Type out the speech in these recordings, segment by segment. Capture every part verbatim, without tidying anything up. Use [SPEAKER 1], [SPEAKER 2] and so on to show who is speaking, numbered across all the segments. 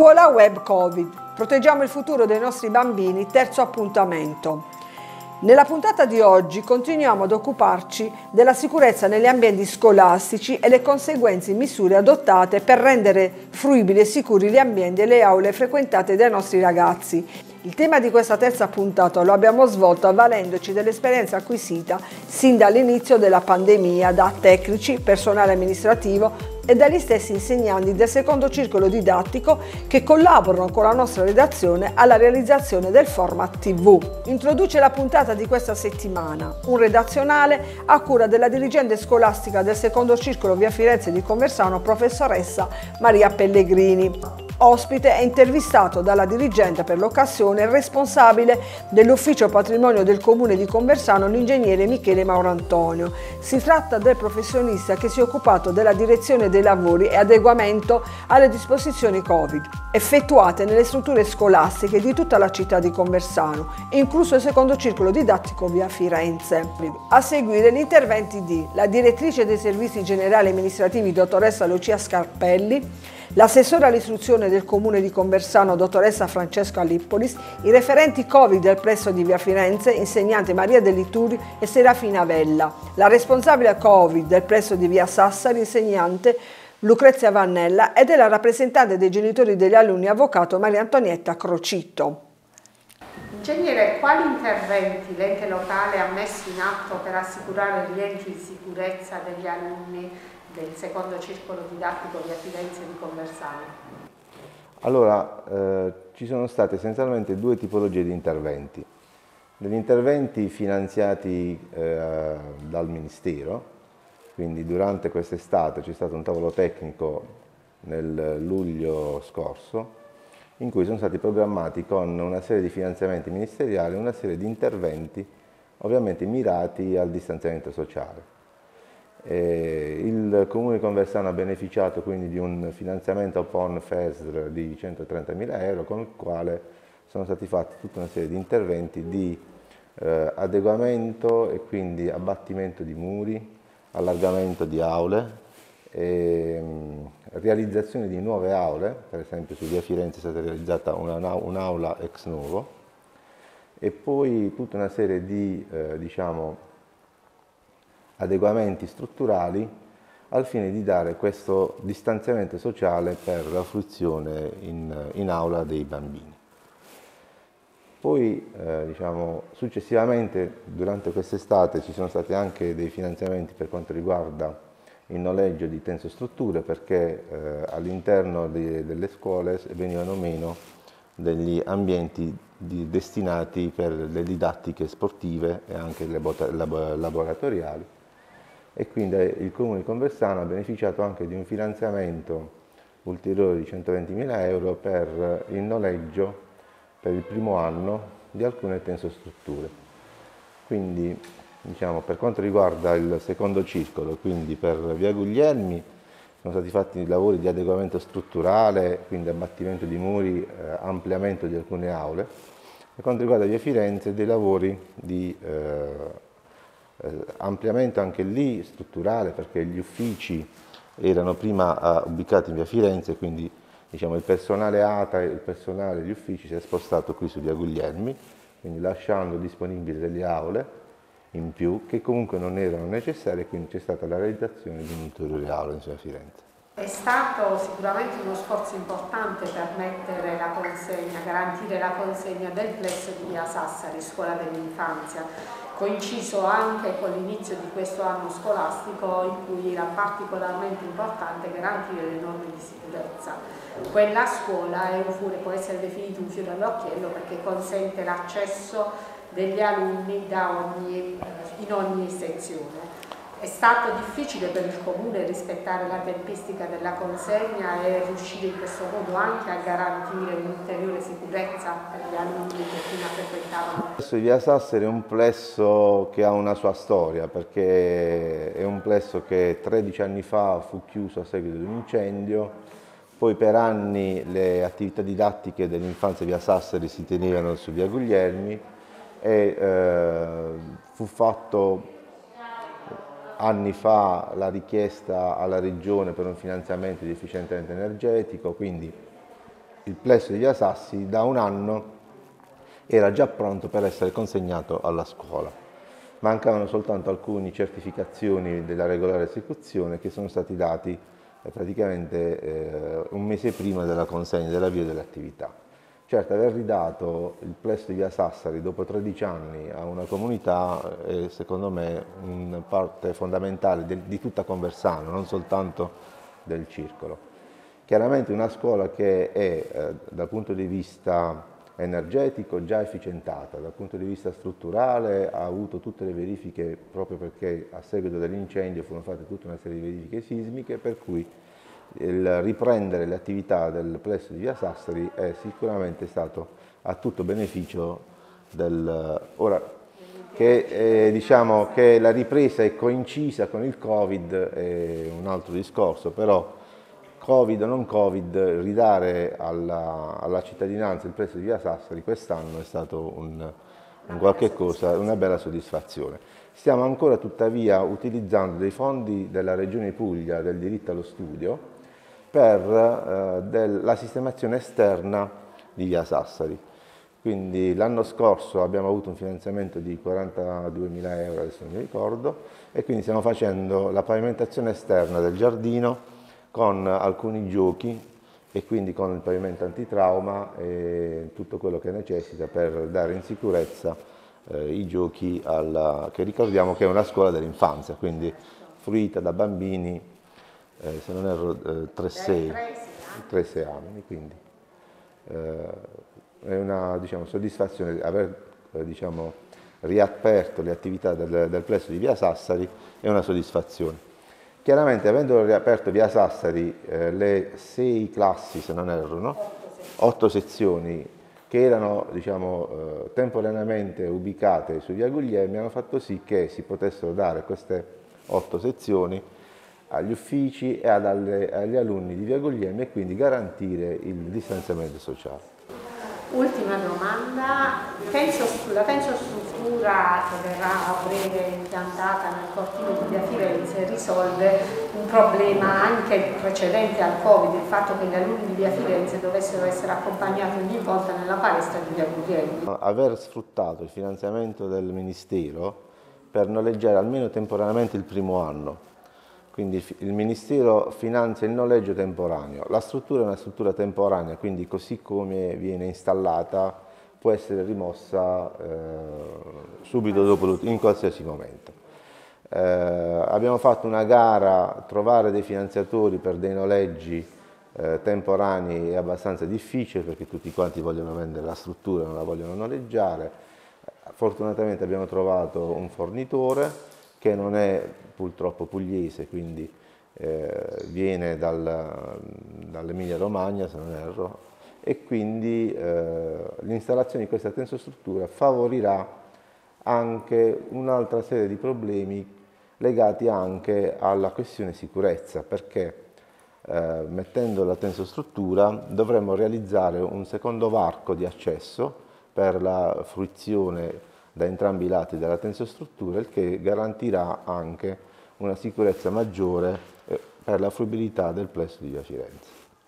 [SPEAKER 1] Scuola web Covid. Proteggiamo il futuro dei nostri bambini, terzo appuntamento. Nella puntata di oggi continuiamo ad occuparci della sicurezza negli ambienti scolastici e le conseguenti misure adottate per rendere fruibili e sicuri gli ambienti e le aule frequentate dai nostri ragazzi. Il tema di questa terza puntata lo abbiamo svolto avvalendoci dell'esperienza acquisita sin dall'inizio della pandemia da tecnici, personale amministrativo e dagli stessi insegnanti del secondo circolo didattico che collaborano con la nostra redazione alla realizzazione del format tivù. Introduce la puntata di questa settimana un redazionale a cura della dirigente scolastica del secondo circolo via Firenze di Conversano, professoressa Maria Pellegrini. Ospite è intervistato dalla dirigente per l'occasione il responsabile dell'ufficio patrimonio del comune di Conversano, l'ingegnere Michele Maurantonio. Si tratta del professionista che si è occupato della direzione dei lavori e adeguamento alle disposizioni Covid effettuate nelle strutture scolastiche di tutta la città di Conversano, incluso il secondo circolo didattico via Firenze. A seguire gli interventi di la direttrice dei servizi generali amministrativi dottoressa Lucia Scarpelli, l'assessore all'istruzione del comune di Conversano, dottoressa Francesca Lippolis, i referenti Covid del plesso di via Firenze, insegnante Maria Dell'Ituri e Serafina Vella, la responsabile Covid del plesso di via Sassari, insegnante Lucrezia Vannella, ed è la rappresentante dei genitori degli alunni, avvocato Maria Antonietta Crocitto.
[SPEAKER 2] Ingegnere, quali interventi l'ente locale ha messo in atto per assicurare il rientro in sicurezza degli alunni del secondo circolo didattico via Firenze di Conversano?
[SPEAKER 3] Allora, eh, ci sono state essenzialmente due tipologie di interventi. Degli interventi finanziati eh, dal Ministero, quindi durante quest'estate c'è stato un tavolo tecnico nel luglio scorso, in cui sono stati programmati con una serie di finanziamenti ministeriali una serie di interventi ovviamente mirati al distanziamento sociale. Eh, il Comune di Conversano ha beneficiato quindi di un finanziamento P O N F E S R di centotrentamila euro, con il quale sono stati fatti tutta una serie di interventi di eh, adeguamento e quindi abbattimento di muri, allargamento di aule, e, mh, realizzazione di nuove aule. Per esempio su via Firenze è stata realizzata un'aula ex novo, e poi tutta una serie di eh, diciamo, adeguamenti strutturali al fine di dare questo distanziamento sociale per la fruizione in, in aula dei bambini. Poi eh, diciamo, successivamente durante quest'estate ci sono stati anche dei finanziamenti per quanto riguarda il noleggio di tensostrutture, perché eh, all'interno de, delle scuole venivano meno degli ambienti di, destinati per le didattiche sportive e anche le labo, laboratoriali. E quindi il Comune di Conversano ha beneficiato anche di un finanziamento ulteriore di centoventimila euro per il noleggio per il primo anno di alcune tensostrutture. Quindi diciamo, per quanto riguarda il secondo circolo, quindi per via Guglielmi, sono stati fatti lavori di adeguamento strutturale, quindi abbattimento di muri, eh, ampliamento di alcune aule. Per quanto riguarda via Firenze, dei lavori di eh, Eh, ampliamento anche lì strutturale, perché gli uffici erano prima uh, ubicati in via Firenze, quindi diciamo, il personale A T A e il personale degli uffici si è spostato qui su via Guglielmi, quindi lasciando disponibili delle aule in più che comunque non erano necessarie, quindi c'è stata la realizzazione di un'ulteriore aula in via Firenze.
[SPEAKER 2] È stato sicuramente uno sforzo importante per mettere la consegna, garantire la consegna del plesso di via Sassari, scuola dell'infanzia, coinciso anche con l'inizio di questo anno scolastico in cui era particolarmente importante garantire le norme di sicurezza. Quella scuola è un fiore, può essere definito un fiore all'occhiello perché consente l'accesso degli alunni da ogni, in ogni sezione. È stato difficile per il Comune rispettare la tempistica della consegna e riuscire in questo modo anche a garantire un'ulteriore sicurezza per gli alunni che prima frequentavano.
[SPEAKER 3] Adesso via Sassari è un plesso che ha una sua storia, perché è un plesso che tredici anni fa fu chiuso a seguito di un incendio, poi per anni le attività didattiche dell'infanzia via Sassari si tenevano su via Guglielmi e eh, fu fatto anni fa la richiesta alla Regione per un finanziamento di efficientamento energetico, quindi il plesso di Via Sassi da un anno era già pronto per essere consegnato alla scuola. Mancavano soltanto alcune certificazioni della regolare esecuzione che sono stati dati eh, praticamente eh, un mese prima della consegna, dell'avvio dell'attività. Certo, aver ridato il plesso di Via Sassari dopo tredici anni a una comunità è secondo me una parte fondamentale di, di tutta Conversano, non soltanto del circolo. Chiaramente una scuola che è eh, dal punto di vista energetico già efficientata, dal punto di vista strutturale ha avuto tutte le verifiche proprio perché a seguito dell'incendio furono fatte tutta una serie di verifiche sismiche, per cui il riprendere le attività del plesso di Via Sassari è sicuramente stato a tutto beneficio del... Ora, che, eh, diciamo che la ripresa è coincisa con il Covid è un altro discorso, però Covid o non Covid, ridare alla, alla cittadinanza il plesso di Via Sassari quest'anno è stato un, un qualche cosa, una bella soddisfazione. Stiamo ancora tuttavia utilizzando dei fondi della Regione Puglia del diritto allo studio per eh, del, la sistemazione esterna di Via Sassari. Quindi l'anno scorso abbiamo avuto un finanziamento di quarantaduemila euro, adesso non mi ricordo, e quindi stiamo facendo la pavimentazione esterna del giardino con alcuni giochi e quindi con il pavimento antitrauma e tutto quello che necessita per dare in sicurezza eh, i giochi alla, che ricordiamo che è una scuola dell'infanzia, quindi fruita da bambini Eh, se non erro eh, tre sei anni, quindi eh, è una diciamo, soddisfazione aver eh, diciamo, riaperto le attività del, del plesso di Via Sassari, è una soddisfazione. Chiaramente avendo riaperto Via Sassari eh, le sei classi, se non erro, no? otto sezioni che erano diciamo, eh, temporaneamente ubicate su Via Guglielmi hanno fatto sì che si potessero dare queste otto sezioni agli uffici e ad alle, agli alunni di Via Guglielmi e quindi garantire il distanziamento sociale.
[SPEAKER 2] Ultima domanda, penso, la tensostruttura che verrà a breve impiantata nel cortile di Via Firenze risolve un problema anche precedente al Covid, il fatto che gli alunni di Via Firenze dovessero essere accompagnati ogni volta nella palestra di Via Guglielmi.
[SPEAKER 3] Aver sfruttato il finanziamento del Ministero per noleggiare almeno temporaneamente il primo anno. Quindi il Ministero finanzia il noleggio temporaneo. La struttura è una struttura temporanea, quindi così come viene installata può essere rimossa eh, subito dopo, in qualsiasi momento. Eh, abbiamo fatto una gara a trovare dei finanziatori per dei noleggi eh, temporanei è abbastanza difficile perché tutti quanti vogliono vendere la struttura, non la vogliono noleggiare. Fortunatamente abbiamo trovato un fornitore che non è purtroppo pugliese, quindi eh, viene dal, dall'Emilia Romagna, se non erro, e quindi eh, l'installazione di questa tensostruttura favorirà anche un'altra serie di problemi legati anche alla questione sicurezza, perché eh, mettendo la tensostruttura dovremmo realizzare un secondo varco di accesso per la fruizione da entrambi i lati della tensostruttura, il che garantirà anche una sicurezza maggiore per la fruibilità del plesso di Via Firenze.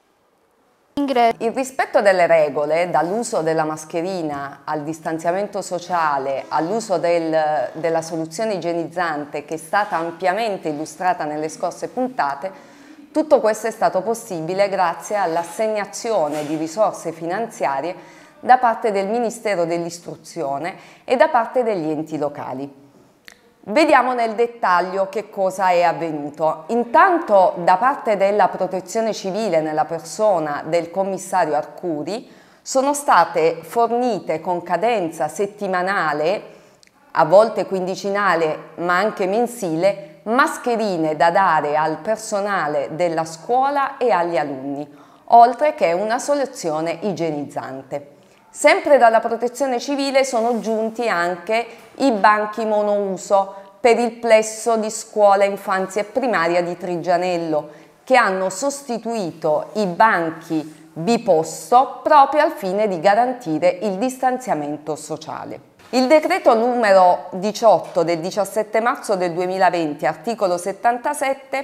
[SPEAKER 4] Il rispetto delle regole, dall'uso della mascherina al distanziamento sociale, all'uso del, della soluzione igienizzante che è stata ampiamente illustrata nelle scorse puntate, tutto questo è stato possibile grazie all'assegnazione di risorse finanziarie da parte del Ministero dell'Istruzione e da parte degli enti locali. Vediamo nel dettaglio che cosa è avvenuto. Intanto da parte della Protezione Civile nella persona del commissario Arcuri sono state fornite con cadenza settimanale, a volte quindicinale ma anche mensile, mascherine da dare al personale della scuola e agli alunni, oltre che una soluzione igienizzante. Sempre dalla Protezione Civile sono giunti anche i banchi monouso per il plesso di scuola infanzia e primaria di Trigianello, che hanno sostituito i banchi biposto proprio al fine di garantire il distanziamento sociale. Il decreto numero diciotto del diciassette marzo del duemilaventi, articolo settantasette,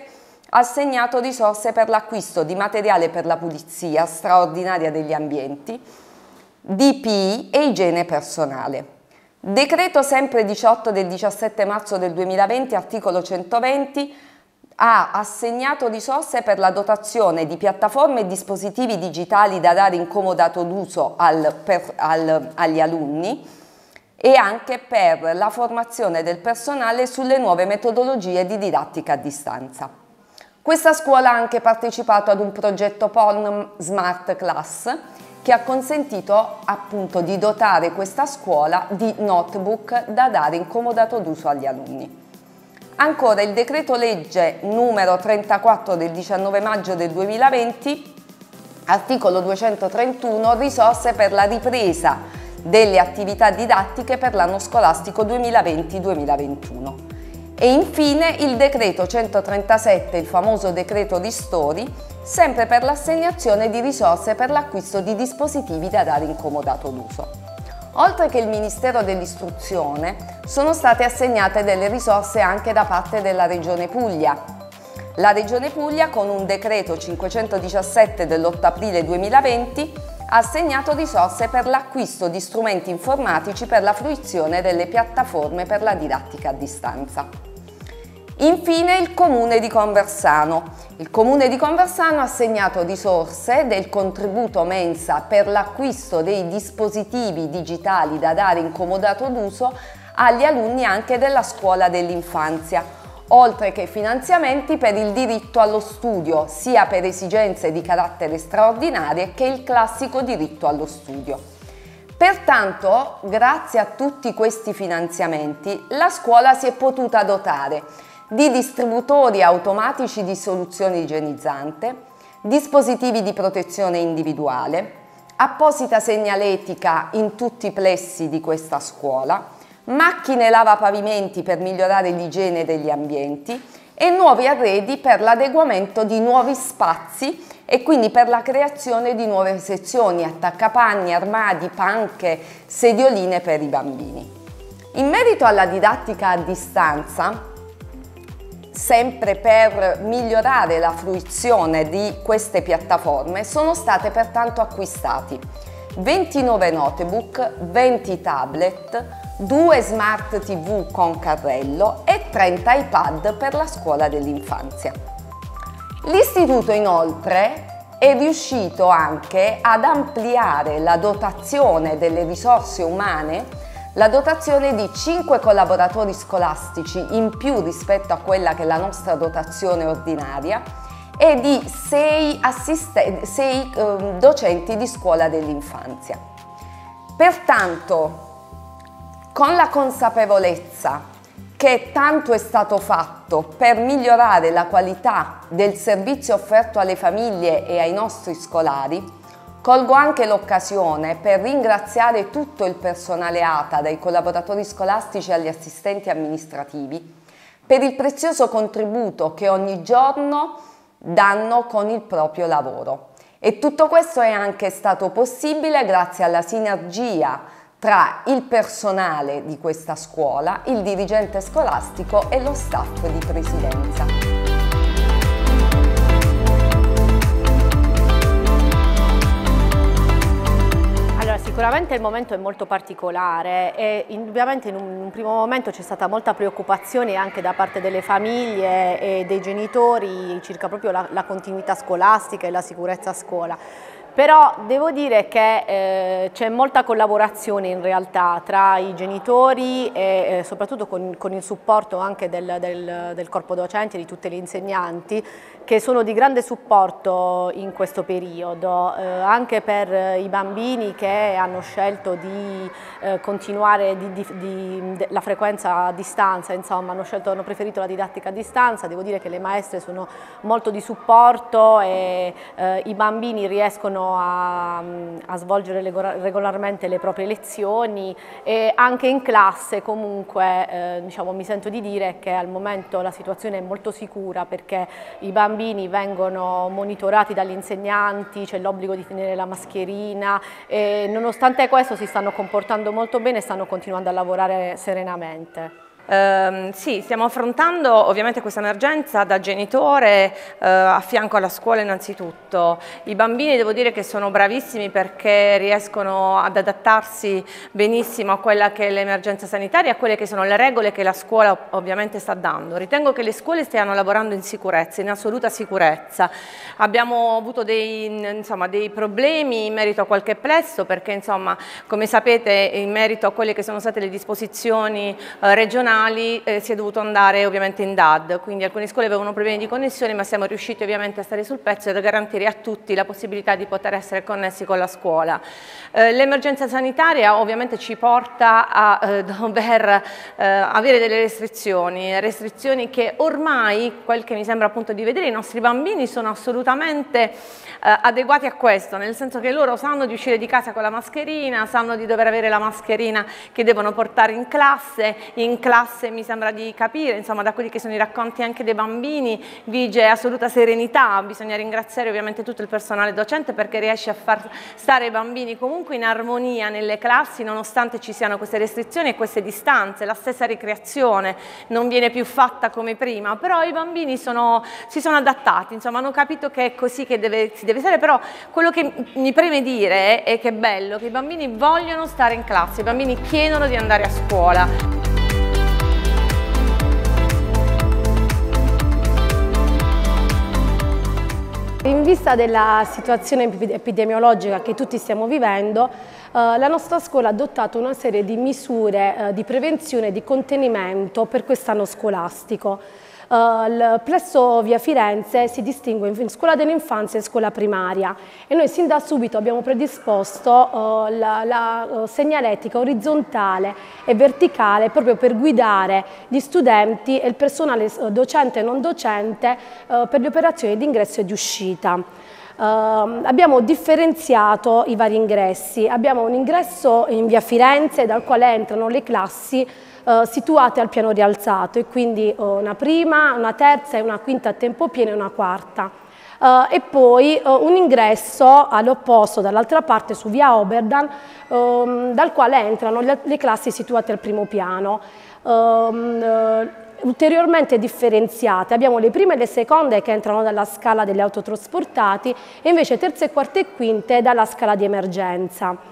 [SPEAKER 4] ha assegnato risorse per l'acquisto di materiale per la pulizia straordinaria degli ambienti, D P I e igiene personale. Decreto sempre diciotto del diciassette marzo del duemilaventi, articolo centoventi, ha assegnato risorse per la dotazione di piattaforme e dispositivi digitali da dare in comodato d'uso al, al, agli alunni e anche per la formazione del personale sulle nuove metodologie di didattica a distanza. Questa scuola ha anche partecipato ad un progetto P O N Smart Class che ha consentito appunto di dotare questa scuola di notebook da dare in comodato d'uso agli alunni. Ancora il decreto legge numero trentaquattro del diciannove maggio del duemilaventi, articolo duecentotrentuno, risorse per la ripresa delle attività didattiche per l'anno scolastico duemilaventi duemilaventuno. E infine il decreto centotrentasette, il famoso decreto ristori, sempre per l'assegnazione di risorse per l'acquisto di dispositivi da dare in comodato d'uso. Oltre che il Ministero dell'Istruzione, sono state assegnate delle risorse anche da parte della Regione Puglia. La Regione Puglia, con un decreto cinquecentodiciassette dell'otto aprile duemilaventi, ha assegnato risorse per l'acquisto di strumenti informatici per la fruizione delle piattaforme per la didattica a distanza. Infine il Comune di Conversano. Il Comune di Conversano ha assegnato risorse del contributo mensa per l'acquisto dei dispositivi digitali da dare in comodato d'uso agli alunni anche della scuola dell'infanzia, oltre che finanziamenti per il diritto allo studio, sia per esigenze di carattere straordinarie che il classico diritto allo studio. Pertanto, grazie a tutti questi finanziamenti, la scuola si è potuta dotare di distributori automatici di soluzione igienizzante, dispositivi di protezione individuale, apposita segnaletica in tutti i plessi di questa scuola, macchine lavapavimenti per migliorare l'igiene degli ambienti e nuovi arredi per l'adeguamento di nuovi spazi e quindi per la creazione di nuove sezioni, attaccapanni, armadi, panche, sedioline per i bambini. In merito alla didattica a distanza, sempre per migliorare la fruizione di queste piattaforme, sono state pertanto acquistati ventinove notebook, venti tablet, due smart tivù con carrello e trenta iPad per la scuola dell'infanzia. L'istituto inoltre è riuscito anche ad ampliare la dotazione delle risorse umane, la dotazione di cinque collaboratori scolastici in più rispetto a quella che è la nostra dotazione ordinaria e di sei, sei eh, docenti di scuola dell'infanzia. Pertanto, con la consapevolezza che tanto è stato fatto per migliorare la qualità del servizio offerto alle famiglie e ai nostri scolari, colgo anche l'occasione per ringraziare tutto il personale A T A, dai collaboratori scolastici agli assistenti amministrativi, per il prezioso contributo che ogni giorno danno con il proprio lavoro. E tutto questo è anche stato possibile grazie alla sinergia tra il personale di questa scuola, il dirigente scolastico e lo staff di presidenza.
[SPEAKER 5] Sicuramente il momento è molto particolare e indubbiamente in un, in un primo momento c'è stata molta preoccupazione anche da parte delle famiglie e dei genitori circa proprio la, la continuità scolastica e la sicurezza a scuola. Però devo dire che eh, c'è molta collaborazione in realtà tra i genitori e eh, soprattutto con, con il supporto anche del, del, del corpo docente, di tutte le insegnanti, che sono di grande supporto in questo periodo, eh, anche per i bambini che hanno scelto di eh, continuare di, di, di, de, la frequenza a distanza, insomma hanno, scelto, hanno preferito la didattica a distanza. Devo dire che le maestre sono molto di supporto e eh, i bambini riescono A, a svolgere regolarmente le proprie lezioni e anche in classe comunque eh, diciamo, mi sento di dire che al momento la situazione è molto sicura perché i bambini vengono monitorati dagli insegnanti, c'è l'obbligo di tenere la mascherina e nonostante questo si stanno comportando molto bene e stanno continuando a lavorare serenamente.
[SPEAKER 6] Eh, sì, stiamo affrontando ovviamente questa emergenza da genitore eh, a fianco alla scuola innanzitutto. I bambini devo dire che sono bravissimi perché riescono ad adattarsi benissimo a quella che è l'emergenza sanitaria, a quelle che sono le regole che la scuola ovviamente sta dando. Ritengo che le scuole stiano lavorando in sicurezza, in assoluta sicurezza. Abbiamo avuto dei, insomma, dei problemi in merito a qualche plesso perché insomma, come sapete, in merito a quelle che sono state le disposizioni eh, regionali eh, si è dovuto andare ovviamente in D A D, quindi alcune scuole avevano problemi di connessione, ma siamo riusciti ovviamente a stare sul pezzo e a garantire a tutti la possibilità di poter essere connessi con la scuola. Eh, l'emergenza sanitaria ovviamente ci porta a eh, dover eh, avere delle restrizioni, restrizioni che ormai, quel che mi sembra appunto di vedere, i nostri bambini sono assolutamente eh, adeguati a questo, nel senso che loro sanno di uscire di casa con la mascherina, sanno di dover avere la mascherina che devono portare in classe, in classe mi sembra di capire, insomma da quelli che sono i racconti anche dei bambini, vige assoluta serenità, bisogna ringraziare ovviamente tutto il personale docente perché riesce a far stare i bambini comunque in armonia nelle classi nonostante ci siano queste restrizioni e queste distanze, la stessa ricreazione non viene più fatta come prima, però i bambini sono, si sono adattati, insomma hanno capito che è così che deve, si deve stare, però quello che mi preme dire è che è bello, che i bambini vogliono stare in classe, i bambini chiedono di andare a scuola.
[SPEAKER 5] In vista della situazione epidemiologica che tutti stiamo vivendo, eh, la nostra scuola ha adottato una serie di misure eh, di prevenzione e di contenimento per quest'anno scolastico. Uh, il plesso via Firenze si distingue in scuola dell'infanzia e scuola primaria e noi sin da subito abbiamo predisposto uh, la, la uh, segnaletica orizzontale e verticale proprio per guidare gli studenti e il personale uh, docente e non docente uh, per le operazioni di ingresso e di uscita. Uh, abbiamo differenziato i vari ingressi, abbiamo un ingresso in via Firenze dal quale entrano le classi Uh, situate al piano rialzato e quindi uh, una prima, una terza e una quinta a tempo pieno e una quarta. Uh, e poi uh, un ingresso all'opposto dall'altra parte su via Oberdan um, dal quale entrano le, le classi situate al primo piano. Um, uh, ulteriormente differenziate abbiamo le prime e le seconde che entrano dalla scala degli autotrasportati e invece terze, quarte e quinte dalla scala di emergenza.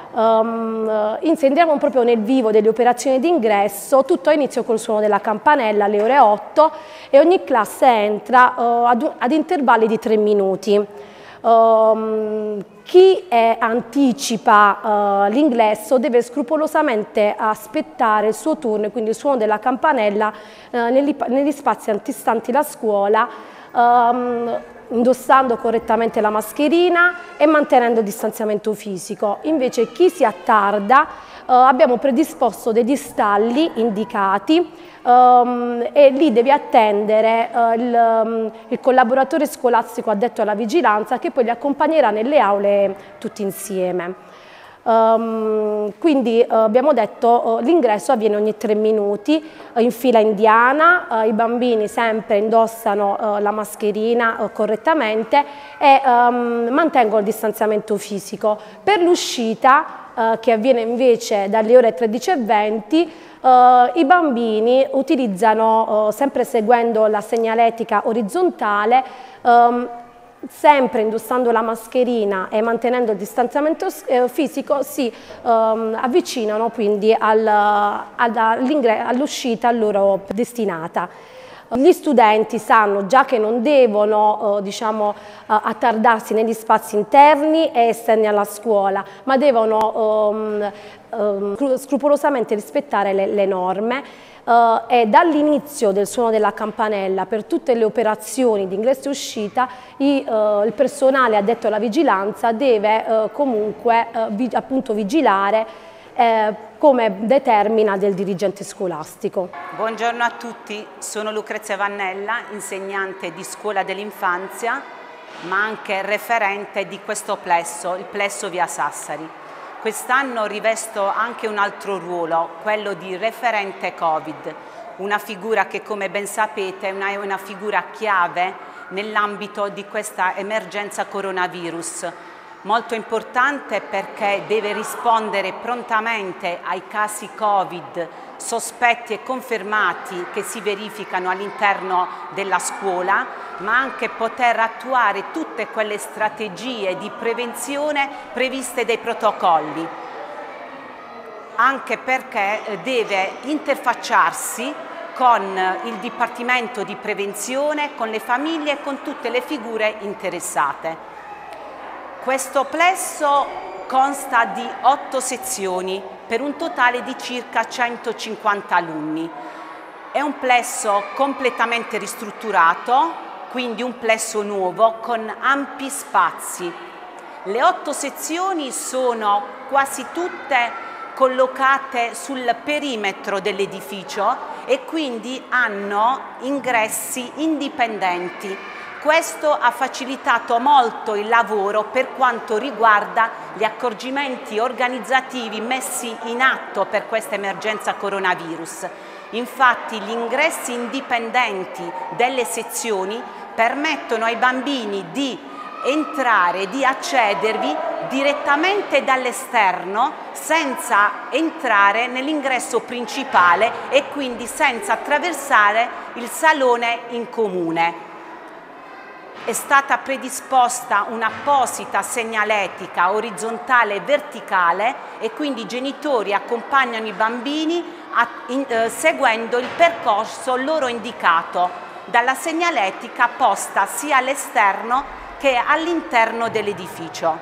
[SPEAKER 5] Um, entriamo proprio nel vivo delle operazioni di ingresso, tutto a inizio col suono della campanella alle ore otto e ogni classe entra uh, ad, ad intervalli di tre minuti. Um, chi è, anticipa uh, l'ingresso deve scrupolosamente aspettare il suo turno, quindi il suono della campanella uh, negli, negli spazi antistanti la scuola, um, indossando correttamente la mascherina e mantenendo il distanziamento fisico. Invece chi si attarda eh, abbiamo predisposto degli stalli indicati um, e lì deve attendere uh, il, um, il collaboratore scolastico addetto alla vigilanza che poi li accompagnerà nelle aule tutti insieme. Um, quindi uh, abbiamo detto uh, l'ingresso avviene ogni tre minuti uh, in fila indiana, uh, i bambini sempre indossano uh, la mascherina uh, correttamente e um, mantengono il distanziamento fisico. Per l'uscita uh, che avviene invece dalle ore tredici e venti uh, i bambini utilizzano, uh, sempre seguendo la segnaletica orizzontale, um, sempre indossando la mascherina e mantenendo il distanziamento fisico, si um, avvicinano quindi al, all'uscita all loro destinata. Gli studenti sanno già che non devono uh, diciamo, uh, attardarsi negli spazi interni e esterni alla scuola, ma devono um, um, scrupolosamente rispettare le, le norme. Uh, e dall'inizio del suono della campanella per tutte le operazioni di ingresso e uscita i, uh, il personale addetto alla vigilanza deve uh, comunque uh, vi, appunto vigilare eh, come determina del dirigente scolastico.
[SPEAKER 7] Buongiorno a tutti, sono Lucrezia Vannella, insegnante di scuola dell'infanzia ma anche referente di questo plesso, il plesso via Sassari. Quest'anno rivesto anche un altro ruolo, quello di referente Covid, una figura che come ben sapete è una, è una figura chiave nell'ambito di questa emergenza coronavirus. molto importante perché deve rispondere prontamente ai casi Covid sospetti e confermati che si verificano all'interno della scuola, ma anche poter attuare tutte quelle strategie di prevenzione previste dai protocolli, anche perché deve interfacciarsi con il Dipartimento di Prevenzione, con le famiglie e con tutte le figure interessate. Questo plesso consta di otto sezioni per un totale di circa centocinquanta alunni. È un plesso completamente ristrutturato, quindi un plesso nuovo con ampi spazi. Le otto sezioni sono quasi tutte collocate sul perimetro dell'edificio e quindi hanno ingressi indipendenti. Questo ha facilitato molto il lavoro per quanto riguarda gli accorgimenti organizzativi messi in atto per questa emergenza coronavirus. Infatti gli ingressi indipendenti delle sezioni permettono ai bambini di entrare, di accedervi direttamente dall'esterno senza entrare nell'ingresso principale e quindi senza attraversare il salone in comune. È stata predisposta un'apposita segnaletica orizzontale e verticale e quindi i genitori accompagnano i bambini a, in, eh, seguendo il percorso loro indicato dalla segnaletica posta sia all'esterno che all'interno dell'edificio.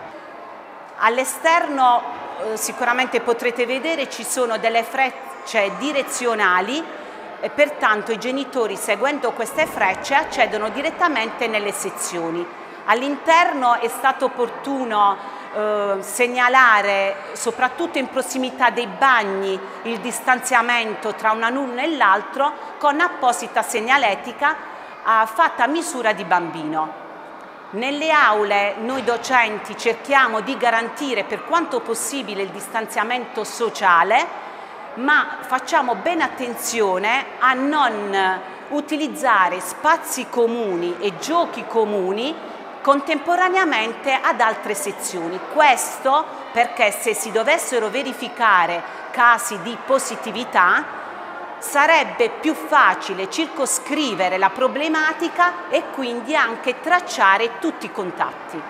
[SPEAKER 7] All'esterno eh, sicuramente potrete vedere ci sono delle frecce direzionali e pertanto i genitori, seguendo queste frecce, accedono direttamente nelle sezioni. All'interno è stato opportuno eh, segnalare, soprattutto in prossimità dei bagni, il distanziamento tra un alunno e l'altro con apposita segnaletica eh, fatta a misura di bambino. Nelle aule noi docenti cerchiamo di garantire per quanto possibile il distanziamento sociale, ma facciamo ben attenzione a non utilizzare spazi comuni e giochi comuni contemporaneamente ad altre sezioni. Questo perché se si dovessero verificare casi di positività sarebbe più facile circoscrivere la problematica e quindi anche tracciare tutti i contatti.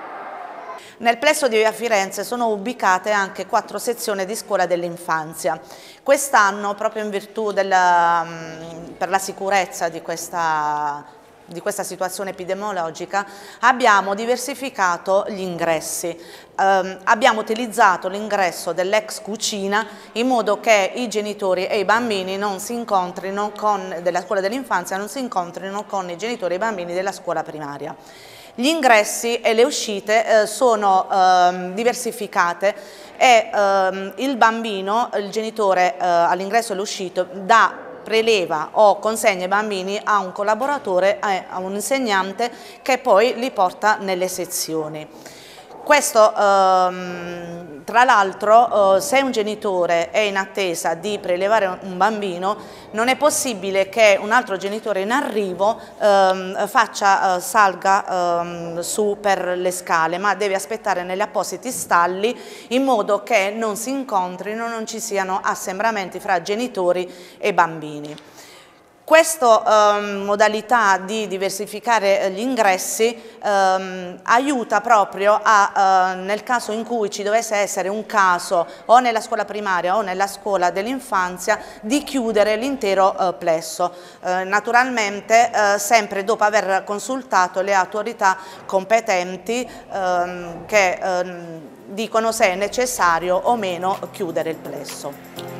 [SPEAKER 8] Nel plesso di Via Firenze sono ubicate anche quattro sezioni di scuola dell'infanzia. Quest'anno, proprio in virtù della, per la sicurezza di questa, di questa situazione epidemiologica, abbiamo diversificato gli ingressi. Eh, abbiamo utilizzato l'ingresso dell'ex cucina in modo che i genitori e i bambini non si incontrino con, della scuola dell'infanzia non si incontrino con i genitori e i bambini della scuola primaria. Gli ingressi e le uscite eh, sono eh, diversificate e eh, il bambino, il genitore eh, all'ingresso e all'uscita dà, preleva o consegna i bambini a un collaboratore, eh, a un insegnante che poi li porta nelle sezioni. Questo ehm, tra l'altro eh, se un genitore è in attesa di prelevare un bambino non è possibile che un altro genitore in arrivo ehm, faccia, eh, salga ehm, su per le scale, ma deve aspettare negli appositi stalli in modo che non si incontrino, non ci siano assembramenti fra genitori e bambini. Questa ehm, modalità di diversificare gli ingressi ehm, aiuta proprio a, eh, nel caso in cui ci dovesse essere un caso o nella scuola primaria o nella scuola dell'infanzia, di chiudere l'intero eh, plesso, eh, naturalmente eh, sempre dopo aver consultato le autorità competenti ehm, che ehm, dicono se è necessario o meno chiudere il plesso.